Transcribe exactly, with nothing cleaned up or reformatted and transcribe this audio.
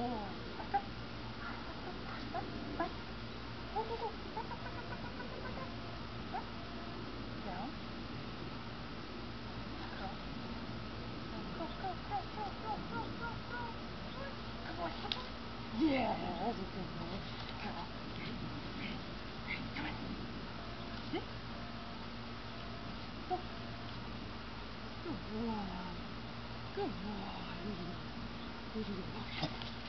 boy. Faster. Faster, faster, faster. Go, go, go. Faster, faster, faster, faster, faster. Up. Down. Across. Go, go, go, go, go, go, go, go. Good boy, good boy. Yeah, that's a good boy. Come on. Come on. Sit. Go. Good boy. Good boy. Good boy.